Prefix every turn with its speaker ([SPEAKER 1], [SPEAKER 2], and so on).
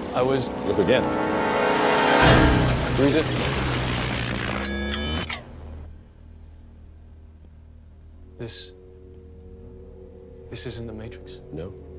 [SPEAKER 1] I was...
[SPEAKER 2] Look again. Who is it?
[SPEAKER 1] This isn't the Matrix.
[SPEAKER 2] No.